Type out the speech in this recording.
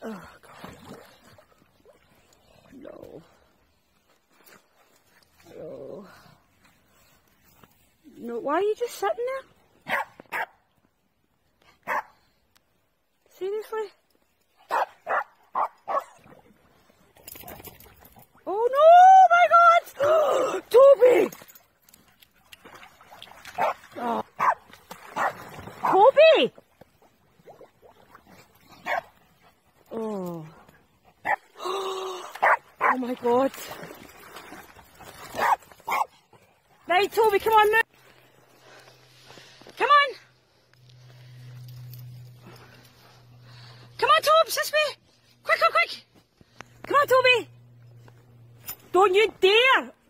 Oh, God. No. No. No, why are you just sitting there? Seriously? Oh no, my God! Toby! Oh. Toby! Oh. Oh my God. Right, Toby, come on now. Come on. Come on, Tobes, this way. Quick, quick, quick. Come on, Toby. Don't you dare